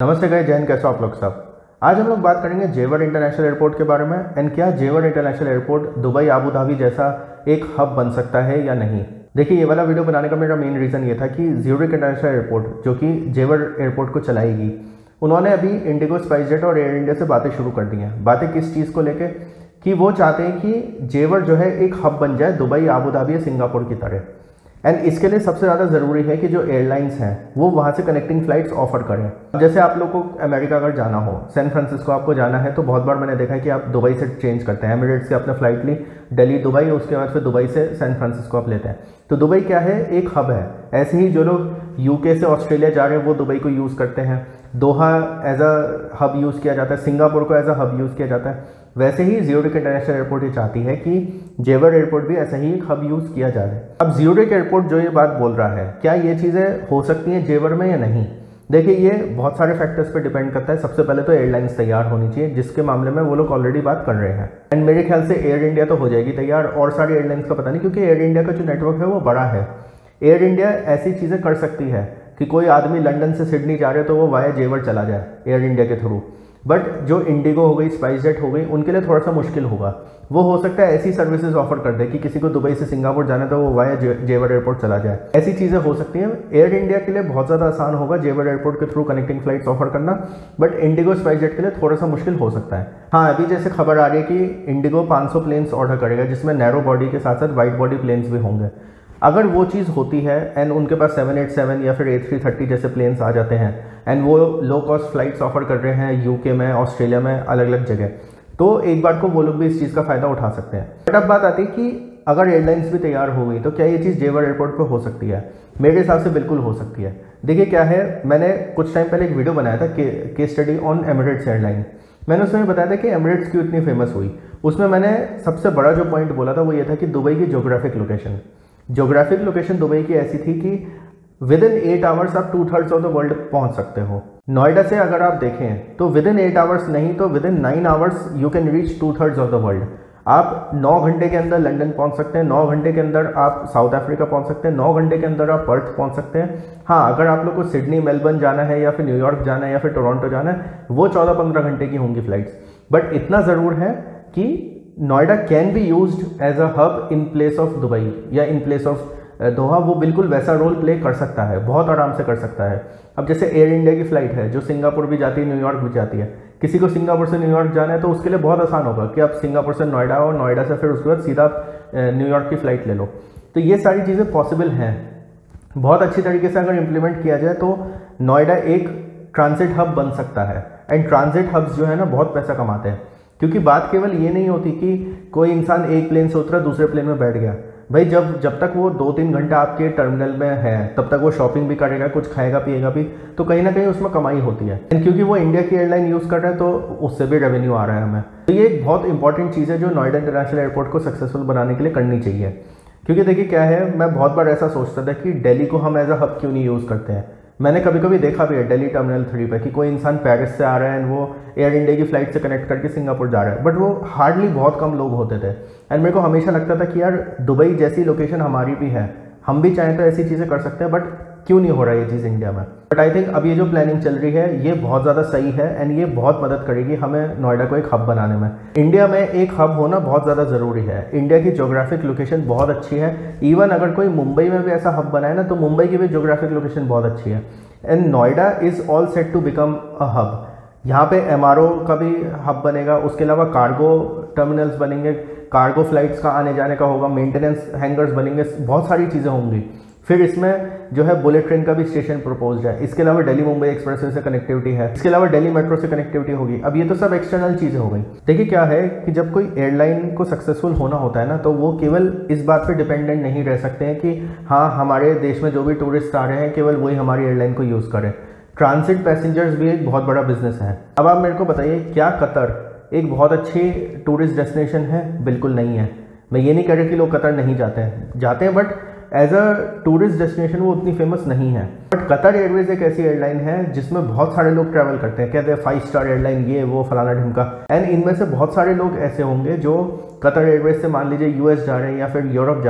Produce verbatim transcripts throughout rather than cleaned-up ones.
नमस्ते गाइस, जैन कैसे हो आप लोग सब। आज हम लोग बात करेंगे जेवर इंटरनेशनल एयरपोर्ट के बारे में एंड क्या Jewar international airport Dubai Abu Dhabi जैसा एक हब बन सकता है या नहीं। देखिए, ये वाला वीडियो बनाने का मेरा मेन रीज़न ये था कि ज्यूरिक इंटरनेशनल एयरपोर्ट जो कि जेवर एयरपोर्ट को चलाएगी, उन्होंने अभी इंडिगो, स्पाइसजेट और एयर इंडिया से बातें शुरू कर दी हैं। बातें किस चीज़ को लेके कि वो चाहते हैं कि जेवर जो है एक हब बन जाए दुबई, आबू धाबी या सिंगापुर की तरह। एंड इसके लिए सबसे ज़्यादा ज़रूरी है कि जो एयरलाइंस हैं वो वहाँ से कनेक्टिंग फ़्लाइट्स ऑफर करें। जैसे आप लोग को अमेरिका अगर जाना हो, सैन फ्रांसिस्को आपको जाना है, तो बहुत बार मैंने देखा है कि आप दुबई से चेंज करते हैं। एमिरेट्स से आपने फ़्लाइट ली दिल्ली दुबई, उसके बाद फिर दुबई से सैन फ्रांसिस्को आप लेते हैं। तो दुबई क्या है, एक हब है। ऐसे ही जो लोग यूके से ऑस्ट्रेलिया जा रहे हैं वो दुबई को यूज़ करते हैं। Doha as a hub use किया जाता है, सिंगापुर को एज अ हब यूज़ किया जाता है। वैसे ही ज्यूरिक इंटरनेशनल एयरपोर्ट ये चाहती है कि जेवर एयरपोर्ट भी ऐसा ही एक हब यूज़ किया जाए। अब ज्यूरिक एयरपोर्ट जो ये बात बोल रहा है, क्या ये चीज़ें हो सकती हैं जेवर में या नहीं। देखिए, ये बहुत सारे फैक्टर्स पे डिपेंड करता है। सबसे पहले तो एयरलाइंस तैयार होनी चाहिए, जिसके मामले में वो लोग ऑलरेडी बात कर रहे हैं। एंड मेरे ख्याल से एयर इंडिया तो हो जाएगी तैयार, और सारी एयरलाइंस का पता नहीं, क्योंकि एयर इंडिया का जो नेटवर्क है वो बड़ा है। एयर इंडिया ऐसी चीज़ें कर सकती है कि कोई आदमी लंदन से सिडनी जा रहे तो वो वाया जेवर चला जाए एयर इंडिया के थ्रू। बट जो इंडिगो हो गई, स्पाइसजेट हो गई, उनके लिए थोड़ा सा मुश्किल होगा। वो हो सकता है ऐसी सर्विसेज ऑफर कर दे कि किसी को दुबई से सिंगापुर जाना है तो वो वाया जे, जेवर एयरपोर्ट चला जाए। ऐसी चीज़ें हो सकती हैं। एयर इंडिया के लिए बहुत ज़्यादा आसान होगा जेवर एयरपोर्ट के थ्रू कनेक्टिंग फ्लाइट्स ऑफर करना, बट इंडिगो, स्पाइसजेट के लिए थोड़ा सा मुश्किल हो सकता है। हाँ, अभी जैसे खबर आ रही है कि इंडिगो पाँच सौ प्लेन्स ऑर्डर करेगा, जिसमें नैरो बॉडी के साथ साथ वाइड बॉडी प्लेन्स भी होंगे। अगर वो चीज़ होती है एंड उनके पास सेवन एट सेवन या फिर ए थ्री थर्टी जैसे प्लेन्स आ जाते हैं एंड वो लो कॉस्ट फ्लाइट्स ऑफर कर रहे हैं यूके में, ऑस्ट्रेलिया में, अलग अलग जगह, तो एक बार को वो लोग भी इस चीज़ का फ़ायदा उठा सकते हैं। बट अब बात आती है कि अगर एयरलाइंस भी तैयार हो गई तो क्या ये चीज़ जेवर एयरपोर्ट पर हो सकती है। मेरे हिसाब से बिल्कुल हो सकती है। देखिए क्या है, मैंने कुछ टाइम पहले एक वीडियो बनाया था के स्टडी ऑन एमिरेट्स एयरलाइन। मैंने उसमें बताया था कि एमिरेट्स क्यों इतनी फेमस हुई। उसमें मैंने सबसे बड़ा जो पॉइंट बोला था वो ये था कि दुबई की geographic location geographic location Dubai की ऐसी थी कि विद इन एट आवर्स आप two thirds of the world पहुंच सकते हो। नोएडा से अगर आप देखें तो विद इन एट आवर्स नहीं तो within nine hours you can reach two thirds of the world. आप नौ घंटे के अंदर लंदन पहुंच सकते हैं, नौ घंटे के अंदर आप साउथ अफ्रीका पहुंच सकते हैं, नौ घंटे के अंदर आप पर्थ पहुंच सकते हैं। हाँ, अगर आप लोग को सिडनी, मेलबर्न जाना है या फिर न्यूयॉर्क जाना है या फिर टोरंटो जाना है, वो चौदह पंद्रह घंटे की होंगी फ्लाइट्स। बट इतना ज़रूर है कि Noida can be used as a hub in place of Dubai या इन प्लेस ऑफ दोहा। वो बिल्कुल वैसा रोल प्ले कर सकता है, बहुत आराम से कर सकता है। अब जैसे एयर इंडिया की फ़्लाइट है जो सिंगापुर भी जाती है, न्यूयॉर्क भी जाती है। किसी को सिंगापुर से न्यूयॉर्क जाना है तो उसके लिए बहुत आसान होगा कि आप सिंगापुर से नोएडा और नोएडा से फिर उसके बाद सीधा न्यूयॉर्क की फ़्लाइट ले लो। तो ये सारी चीज़ें पॉसिबल हैं। बहुत अच्छी तरीके से अगर इम्प्लीमेंट किया जाए तो नोएडा एक ट्रांजिट हब बन सकता है। एंड ट्रांजिट हब्स जो है ना बहुत पैसा कमाते हैं, क्योंकि बात केवल ये नहीं होती कि कोई इंसान एक प्लेन से उतरा दूसरे प्लेन में बैठ गया। भाई जब जब तक वो दो तीन घंटा आपके टर्मिनल में है तब तक वो शॉपिंग भी करेगा, कुछ खाएगा पिएगा भी, तो कहीं ना कहीं उसमें कमाई होती है। एंड क्योंकि वो इंडिया की एयरलाइन यूज़ कर रहा है तो उससे भी रेवेन्यू आ रहा है हमें। तो ये एक बहुत इंपॉर्टेंट चीज़ है जो नोएडा इंटरनेशनल एयरपोर्ट को सक्सेसफुल बनाने के लिए करनी चाहिए। क्योंकि देखिए क्या है, मैं बहुत बार ऐसा सोचता था कि दिल्ली को हम एज अ हब क्यों नहीं यूज़ करते हैं। मैंने कभी कभी देखा भी है दिल्ली टर्मिनल थ्री पे कि कोई इंसान पेरिस से आ रहा है एंड वो एयर इंडिया की फ़्लाइट से कनेक्ट करके सिंगापुर जा रहा है, बट वो हार्डली बहुत कम लोग होते थे। एंड मेरे को हमेशा लगता था कि यार दुबई जैसी लोकेशन हमारी भी है, हम भी चाहें तो ऐसी चीज़ें कर सकते हैं, बट क्यों नहीं हो रहा है ये चीज़ इंडिया में। बट आई थिंक अब ये जो प्लानिंग चल रही है ये बहुत ज़्यादा सही है एंड ये बहुत मदद करेगी हमें नोएडा को एक हब बनाने में। इंडिया में एक हब होना बहुत ज़्यादा ज़रूरी है। इंडिया की जोग्राफिक लोकेशन बहुत अच्छी है। इवन अगर कोई मुंबई में भी ऐसा हब बनाए ना तो मुंबई की भी जोग्राफिक लोकेशन बहुत अच्छी है। And Noida is all set to become a hub. यहाँ पे एम आर ओ का भी हब बनेगा, उसके अलावा कार्गो टर्मिनल्स बनेंगे, कार्गो फ्लाइट्स का आने जाने का होगा, मेंटेनेंस हैंगर्स बनेंगे, बहुत सारी चीज़ें होंगी। फिर इसमें जो है बुलेट ट्रेन का भी स्टेशन प्रपोज्ड है। इसके अलावा दिल्ली मुंबई एक्सप्रेसवे से कनेक्टिविटी है, इसके अलावा दिल्ली मेट्रो से कनेक्टिविटी होगी। अब ये तो सब एक्सटर्नल चीज़ें हो गई। देखिए क्या है कि जब कोई एयरलाइन को सक्सेसफुल होना होता है ना तो वो केवल इस बात पे डिपेंडेंट नहीं रह सकते हैं कि हाँ हमारे देश में जो भी टूरिस्ट आ रहे हैं केवल वही हमारी एयरलाइन को यूज़ करें। ट्रांसिट पैसेंजर्स भी एक बहुत बड़ा बिजनेस है। अब आप मेरे को बताइए, क्या कतर एक बहुत अच्छी टूरिस्ट डेस्टिनेशन है? बिल्कुल नहीं है। मैं ये नहीं कह रहा कि लोग कतर नहीं जाते हैं, जाते हैं, but as a tourist destination वो उतनी फेमस नहीं है। बट कतर एयरवेज एक ऐसी एयरलाइन है जिसमें बहुत सारे लोग ट्रैवल करते हैं, कहते हैं फाइव स्टार एयरलाइन, ये वो फलाना ढिमका। एंड इनमें से बहुत सारे लोग ऐसे होंगे जो कतर एयरवेज से मान लीजिए यूएस जा रहे हैं या फिर यूरोप जा रहे हैं,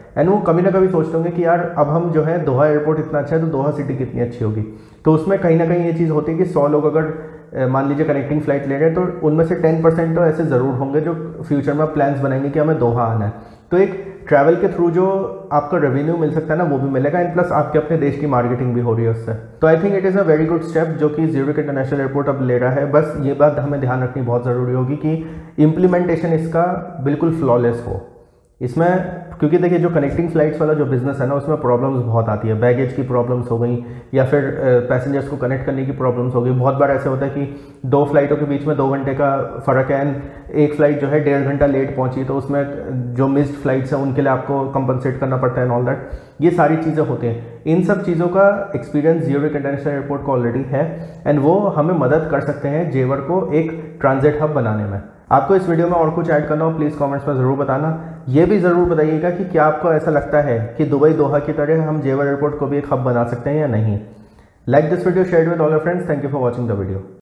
एंड वो कभी ना कभी सोचते होंगे कि यार अब हम जो है दोहा एयरपोर्ट इतना अच्छा है तो दोहा सिटी कितनी अच्छी होगी। तो उसमें कहीं ना कहीं ये चीज़ होती है कि सौ लोग अगर मान लीजिए कनेक्टिंग फ्लाइट ले रहे हैं तो उनमें से टेन परसेंट तो ऐसे ज़रूर होंगे जो फ्यूचर में प्लान्स बनाएंगे कि हमें दोहा आना है। तो एक ट्रैवल के थ्रू जो आपका रेवेन्यू मिल सकता है ना वो भी मिलेगा, एंड प्लस आपके अपने देश की मार्केटिंग भी हो रही है उससे। तो I think it is a very good step जो कि ज़्यूरिख इंटरनेशनल एयरपोर्ट अब ले रहा है। बस ये बात हमें ध्यान रखनी बहुत ज़रूरी होगी कि इम्प्लीमेंटेशन इसका बिल्कुल फ्लॉलेस हो इसमें, क्योंकि देखिए जो कनेक्टिंग फ्लाइट्स वाला जो बिज़नेस है ना उसमें प्रॉब्लम्स बहुत आती है। बैगेज की प्रॉब्लम्स हो गई या फिर पैसेंजर्स को कनेक्ट करने की प्रॉब्लम्स हो गई। बहुत बार ऐसे होता है कि दो फ्लाइटों के बीच में दो घंटे का फ़र्क है एंड एक फ़्लाइट जो है डेढ़ घंटा लेट पहुंची, तो उसमें जो मिस्ड फ्लाइट्स हैं उनके लिए आपको कंपनसेट करना पड़ता है एंड ऑल दैट। ये सारी चीज़ें होती हैं। इन सब चीज़ों का एक्सपीरियंस ज़्यूरिख इंटरनेशनल एयरपोर्ट को ऑलरेडी है एंड वो हमें मदद कर सकते हैं जेवर को एक ट्रांजिट हब बनाने में। आपको इस वीडियो में और कुछ ऐड करना हो प्लीज़ कमेंट्स में ज़रूर बताना। ये भी ज़रूर बताइएगा कि क्या आपको ऐसा लगता है कि दुबई दोहा की तरह हम जेवर एयरपोर्ट को भी एक हब बना सकते हैं या नहीं। Like this video, share with all your friends. Thank you for watching the video.